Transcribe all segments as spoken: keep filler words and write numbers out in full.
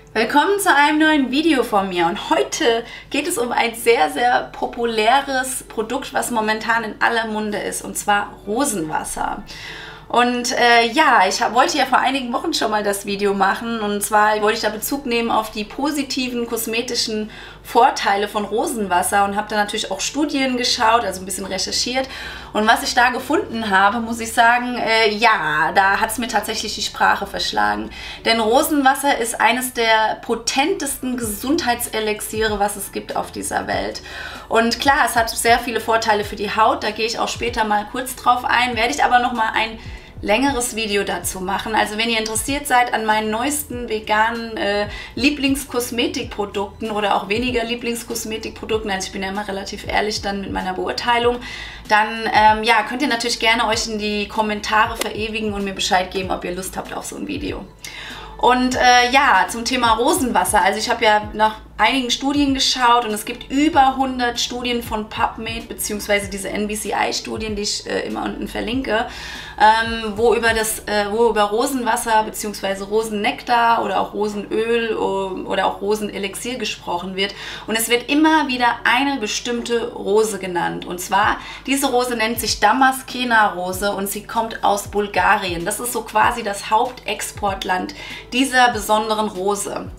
Willkommen zu einem neuen Video von mir und heute geht es um ein sehr, sehr populäres Produkt, was momentan in aller Munde ist, und zwar Rosenwasser. Und äh, ja, ich hab, wollte ja vor einigen Wochen schon mal das Video machen, und zwar wollte ich da Bezug nehmen auf die positiven kosmetischen Vorteile von Rosenwasser und habe da natürlich auch Studien geschaut, also ein bisschen recherchiert. Und was ich da gefunden habe, muss ich sagen, äh, ja, da hat es mir tatsächlich die Sprache verschlagen. Denn Rosenwasser ist eines der potentesten Gesundheitselixiere, was es gibt auf dieser Welt. Und klar, es hat sehr viele Vorteile für die Haut, da gehe ich auch später mal kurz drauf ein, werde ich aber nochmal ein längeres Video dazu machen. Also wenn ihr interessiert seid an meinen neuesten veganen äh, Lieblingskosmetikprodukten oder auch weniger Lieblingskosmetikprodukten, also ich bin ja immer relativ ehrlich dann mit meiner Beurteilung, dann ähm, ja, könnt ihr natürlich gerne euch in die Kommentare verewigen und mir Bescheid geben, ob ihr Lust habt auf so ein Video. Und äh, ja, zum Thema Rosenwasser, also ich habe ja nach einigen Studien geschaut und es gibt über hundert Studien von PubMed bzw. diese N B C I-Studien, die ich äh, immer unten verlinke, ähm, wo über das, äh, wo über Rosenwasser bzw. Rosennektar oder auch Rosenöl oder auch Rosenelixier gesprochen wird. Und es wird immer wieder eine bestimmte Rose genannt. Und zwar, diese Rose nennt sich Damaskena-Rose und sie kommt aus Bulgarien. Das ist so quasi das Hauptexportland dieser besonderen Rose.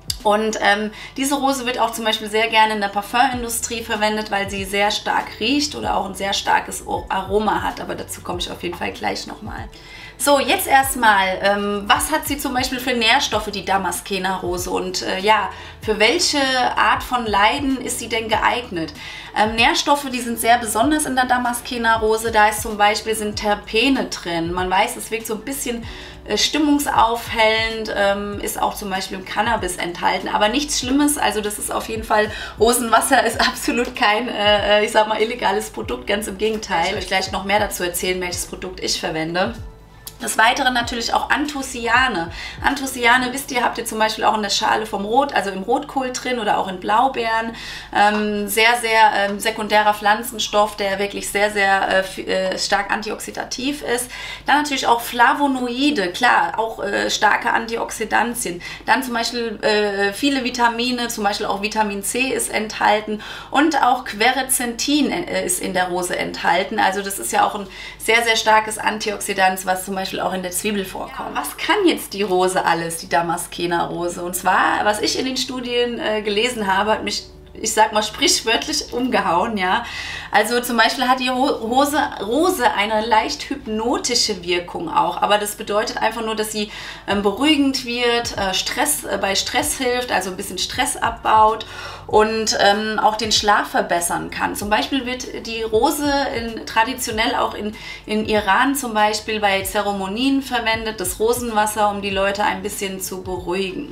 Und ähm, diese Rose wird auch zum Beispiel sehr gerne in der Parfümindustrie verwendet, weil sie sehr stark riecht oder auch ein sehr starkes Aroma hat. Aber dazu komme ich auf jeden Fall gleich nochmal. So, jetzt erstmal, ähm, was hat sie zum Beispiel für Nährstoffe, die Damaskena-Rose? Und äh, ja, für welche Art von Leiden ist sie denn geeignet? Ähm, Nährstoffe, die sind sehr besonders in der Damaskena-Rose. Da ist zum Beispiel sind Terpene drin. Man weiß, es wirkt so ein bisschen äh, stimmungsaufhellend, ähm, ist auch zum Beispiel im Cannabis enthalten. Aber nichts Schlimmes, also das ist auf jeden Fall, Rosenwasser ist absolut kein, äh, ich sag mal, illegales Produkt, ganz im Gegenteil. Ich werde euch gleich noch mehr dazu erzählen, welches Produkt ich verwende. Des Weiteren natürlich auch Anthocyane. Anthocyane, wisst ihr, habt ihr zum Beispiel auch in der Schale vom Rot, also im Rotkohl drin oder auch in Blaubeeren. Ähm, sehr, sehr ähm, sekundärer Pflanzenstoff, der wirklich sehr, sehr äh, stark antioxidativ ist. Dann natürlich auch Flavonoide, klar, auch äh, starke Antioxidantien. Dann zum Beispiel äh, viele Vitamine, zum Beispiel auch Vitamin C ist enthalten und auch Quercetin äh, ist in der Rose enthalten. Also das ist ja auch ein sehr, sehr starkes Antioxidant, was zum Beispiel auch in der Zwiebel vorkommt. Ja, was kann jetzt die Rose alles, die Damaskena-Rose? Und zwar, was ich in den Studien äh, gelesen habe, hat mich, ich sag mal, sprichwörtlich umgehauen, ja. Also zum Beispiel hat die Rose, Rose eine leicht hypnotische Wirkung auch, aber das bedeutet einfach nur, dass sie ähm, beruhigend wird, äh, Stress, äh, bei Stress hilft, also ein bisschen Stress abbaut und ähm, auch den Schlaf verbessern kann. Zum Beispiel wird die Rose in, traditionell auch in, in Iran zum Beispiel bei Zeremonien verwendet, das Rosenwasser, um die Leute ein bisschen zu beruhigen.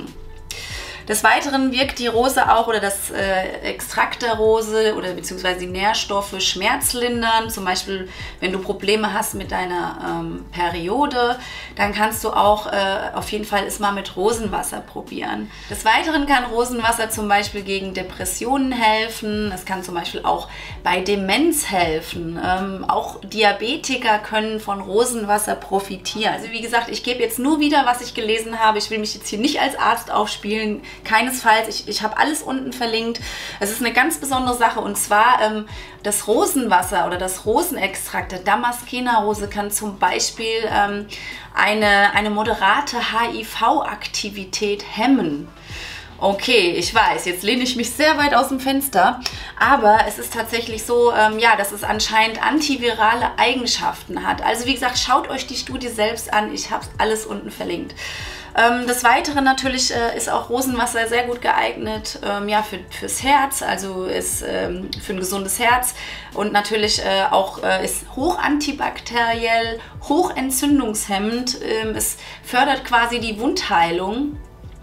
Des Weiteren wirkt die Rose auch oder das äh, Extrakt der Rose oder beziehungsweise die Nährstoffe schmerzlindern. Zum Beispiel, wenn du Probleme hast mit deiner ähm, Periode, dann kannst du auch äh, auf jeden Fall es mal mit Rosenwasser probieren. Des Weiteren kann Rosenwasser zum Beispiel gegen Depressionen helfen. Es kann zum Beispiel auch bei Demenz helfen. Ähm, auch Diabetiker können von Rosenwasser profitieren. Also wie gesagt, ich gebe jetzt nur wieder, was ich gelesen habe. Ich will mich jetzt hier nicht als Arzt aufspielen. Keinesfalls, ich, ich habe alles unten verlinkt. Es ist eine ganz besondere Sache, und zwar ähm, das Rosenwasser oder das Rosenextrakt der Damaskena-Rose kann zum Beispiel ähm, eine, eine moderate H I V-Aktivität hemmen. Okay, ich weiß, jetzt lehne ich mich sehr weit aus dem Fenster, aber es ist tatsächlich so, ähm, ja, dass es anscheinend antivirale Eigenschaften hat. Also wie gesagt, schaut euch die Studie selbst an, ich habe alles unten verlinkt. Ähm, des Weiteren natürlich äh, ist auch Rosenwasser sehr gut geeignet ähm, ja, für, fürs Herz, also ist ähm, für ein gesundes Herz, und natürlich äh, auch äh, ist hoch antibakteriell, hoch entzündungshemmend, ähm, es fördert quasi die Wundheilung.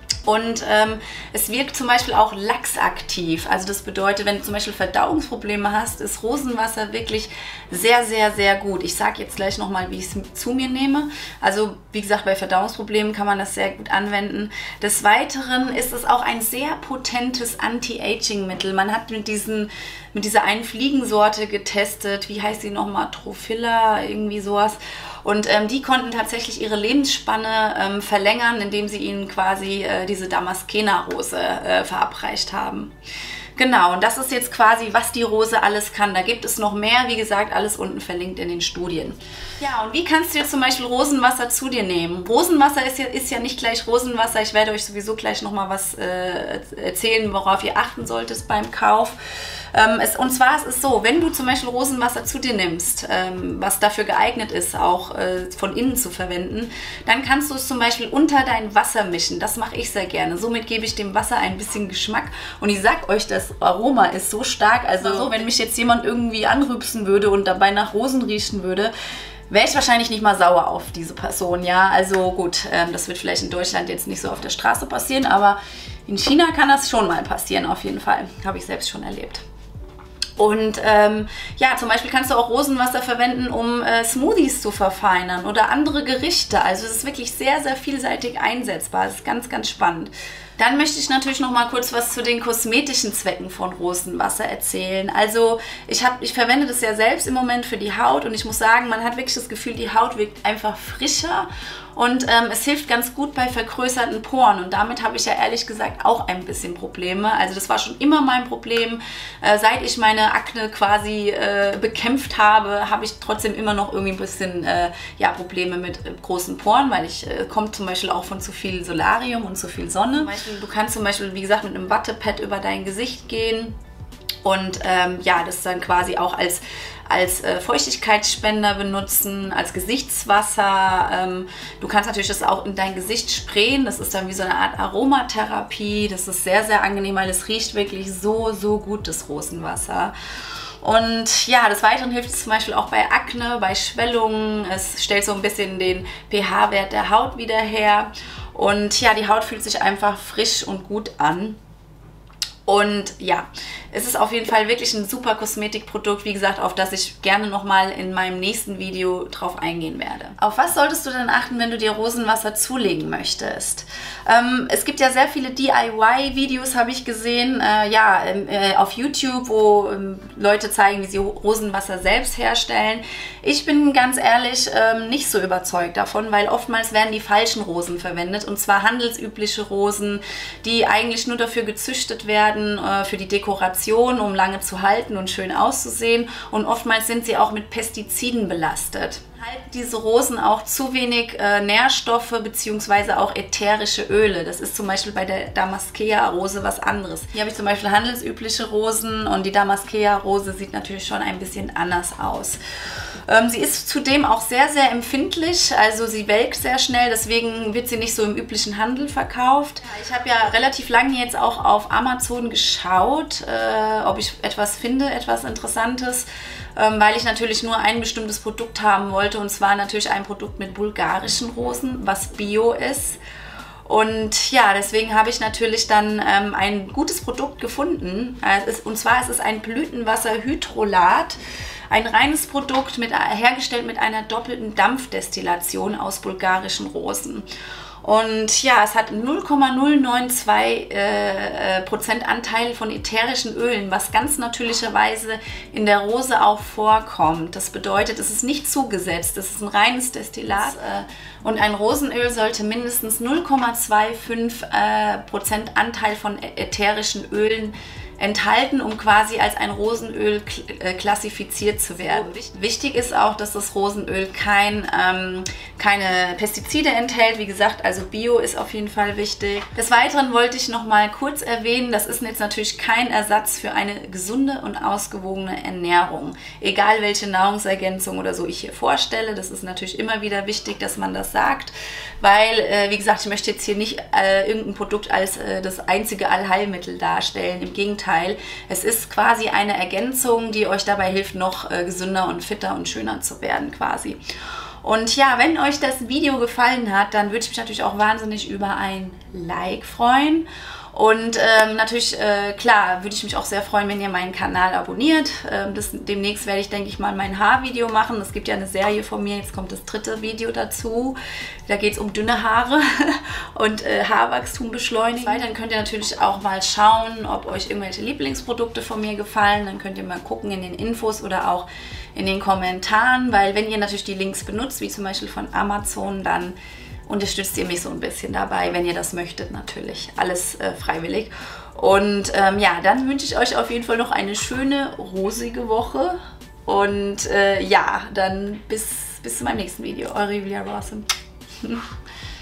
Und ähm, es wirkt zum Beispiel auch laxaktiv. Also das bedeutet, wenn du zum Beispiel Verdauungsprobleme hast, ist Rosenwasser wirklich sehr, sehr, sehr gut. Ich sage jetzt gleich nochmal, wie ich es zu mir nehme. Also wie gesagt, bei Verdauungsproblemen kann man das sehr gut anwenden. Des Weiteren ist es auch ein sehr potentes Anti-Aging-Mittel. Man hat mit, diesen, mit dieser einen Fliegensorte getestet. Wie heißt sie nochmal? Trophilla, irgendwie sowas. Und ähm, die konnten tatsächlich ihre Lebensspanne ähm, verlängern, indem sie ihnen quasi äh, diese Damaskena-Rose äh, verabreicht haben. Genau, und das ist jetzt quasi, was die Rose alles kann. Da gibt es noch mehr, wie gesagt, alles unten verlinkt in den Studien. Ja, und wie kannst du jetzt zum Beispiel Rosenwasser zu dir nehmen? Rosenwasser ist ja, ist ja nicht gleich Rosenwasser. Ich werde euch sowieso gleich nochmal was äh, erzählen, worauf ihr achten solltet beim Kauf. Ähm, es, und zwar ist es so, wenn du zum Beispiel Rosenwasser zu dir nimmst, ähm, was dafür geeignet ist, auch äh, von innen zu verwenden, dann kannst du es zum Beispiel unter dein Wasser mischen. Das mache ich sehr gerne. Somit gebe ich dem Wasser ein bisschen Geschmack. Und ich sag euch, das Aroma ist so stark. Also so, wenn mich jetzt jemand irgendwie anrüpsen würde und dabei nach Rosen riechen würde, wäre ich wahrscheinlich nicht mal sauer auf diese Person, ja. Also gut, ähm, das wird vielleicht in Deutschland jetzt nicht so auf der Straße passieren, aber in China kann das schon mal passieren, auf jeden Fall. Habe ich selbst schon erlebt. Und ähm, ja, zum Beispiel kannst du auch Rosenwasser verwenden, um äh, Smoothies zu verfeinern oder andere Gerichte. Also es ist wirklich sehr, sehr vielseitig einsetzbar. Es ist ganz, ganz spannend. Dann möchte ich natürlich noch mal kurz was zu den kosmetischen Zwecken von Rosenwasser erzählen. Also ich, hab, ich verwende das ja selbst im Moment für die Haut und ich muss sagen, man hat wirklich das Gefühl, die Haut wirkt einfach frischer und ähm, es hilft ganz gut bei vergrößerten Poren und damit habe ich ja ehrlich gesagt auch ein bisschen Probleme. Also das war schon immer mein Problem. Äh, seit ich meine Akne quasi äh, bekämpft habe, habe ich trotzdem immer noch irgendwie ein bisschen äh, ja, Probleme mit äh, großen Poren, weil ich äh, komme zum Beispiel auch von zu viel Solarium und zu viel Sonne. Du kannst zum Beispiel, wie gesagt, mit einem Wattepad über dein Gesicht gehen und ähm, ja, das dann quasi auch als, als äh, Feuchtigkeitsspender benutzen, als Gesichtswasser. Ähm, du kannst natürlich das auch in dein Gesicht sprayen. Das ist dann wie so eine Art Aromatherapie. Das ist sehr, sehr angenehm, weil es riecht wirklich so, so gut, das Rosenwasser. Und ja, des Weiteren hilft es zum Beispiel auch bei Akne, bei Schwellungen. Es stellt so ein bisschen den pH-Wert der Haut wieder her. Und ja, die Haut fühlt sich einfach frisch und gut an. Und ja, es ist auf jeden Fall wirklich ein super Kosmetikprodukt, wie gesagt, auf das ich gerne nochmal in meinem nächsten Video drauf eingehen werde. Auf was solltest du denn achten, wenn du dir Rosenwasser zulegen möchtest? Ähm, es gibt ja sehr viele D I Y-Videos, habe ich gesehen, äh, ja, äh, auf YouTube, wo ähm, Leute zeigen, wie sie Rosenwasser selbst herstellen. Ich bin ganz ehrlich ähm, nicht so überzeugt davon, weil oftmals werden die falschen Rosen verwendet, und zwar handelsübliche Rosen, die eigentlich nur dafür gezüchtet werden, für die Dekoration, um lange zu halten und schön auszusehen, und oftmals sind sie auch mit Pestiziden belastet. Halten diese Rosen auch zu wenig äh, Nährstoffe bzw. auch ätherische Öle. Das ist zum Beispiel bei der Damaskea-Rose was anderes. Hier habe ich zum Beispiel handelsübliche Rosen und die Damaskea-Rose sieht natürlich schon ein bisschen anders aus. Ähm, sie ist zudem auch sehr, sehr empfindlich, also sie welkt sehr schnell, deswegen wird sie nicht so im üblichen Handel verkauft. Ich habe ja relativ lange jetzt auch auf Amazon geschaut, äh, ob ich etwas finde, etwas Interessantes, ähm, weil ich natürlich nur ein bestimmtes Produkt haben wollte, und zwar natürlich ein Produkt mit bulgarischen Rosen, was Bio ist. Und ja, deswegen habe ich natürlich dann ähm, ein gutes Produkt gefunden, äh, es ist, und zwar ist es ein Blütenwasser-Hydrolat. Ein reines Produkt, mit, hergestellt mit einer doppelten Dampfdestillation aus bulgarischen Rosen. Und ja, es hat null Komma null neun zwei Prozent äh, Anteil von ätherischen Ölen, was ganz natürlicherweise in der Rose auch vorkommt. Das bedeutet, es ist nicht zugesetzt, es ist ein reines Destillat. Äh, und ein Rosenöl sollte mindestens null Komma fünfundzwanzig Prozent äh, Anteil von ätherischen Ölen enthalten, um quasi als ein Rosenöl klassifiziert zu werden. So, wichtig ist auch, dass das Rosenöl kein, ähm, keine Pestizide enthält. Wie gesagt, also Bio ist auf jeden Fall wichtig. Des Weiteren wollte ich noch mal kurz erwähnen, das ist jetzt natürlich kein Ersatz für eine gesunde und ausgewogene Ernährung. Egal welche Nahrungsergänzung oder so ich hier vorstelle, das ist natürlich immer wieder wichtig, dass man das sagt, weil, äh, wie gesagt, ich möchte jetzt hier nicht äh, irgendein Produkt als äh, das einzige Allheilmittel darstellen. Im Gegenteil, es ist quasi eine Ergänzung, die euch dabei hilft, noch äh, gesünder und fitter und schöner zu werden quasi. Und ja, wenn euch das Video gefallen hat, dann würde ich mich natürlich auch wahnsinnig über ein Like freuen. Und ähm, natürlich, äh, klar, würde ich mich auch sehr freuen, wenn ihr meinen Kanal abonniert. Ähm, das, demnächst werde ich, denke ich mal, mein Haarvideo machen. Es gibt ja eine Serie von mir, jetzt kommt das dritte Video dazu. Da geht es um dünne Haare und äh, Haarwachstum beschleunigen. Dann könnt ihr natürlich auch mal schauen, ob euch irgendwelche Lieblingsprodukte von mir gefallen. Dann könnt ihr mal gucken in den Infos oder auch in den Kommentaren, weil wenn ihr natürlich die Links benutzt, wie zum Beispiel von Amazon, dann unterstützt ihr mich so ein bisschen dabei, wenn ihr das möchtet natürlich. Alles äh, freiwillig. Und ähm, ja, dann wünsche ich euch auf jeden Fall noch eine schöne, rosige Woche. Und äh, ja, dann bis, bis zu meinem nächsten Video. Eure Julia Rawson.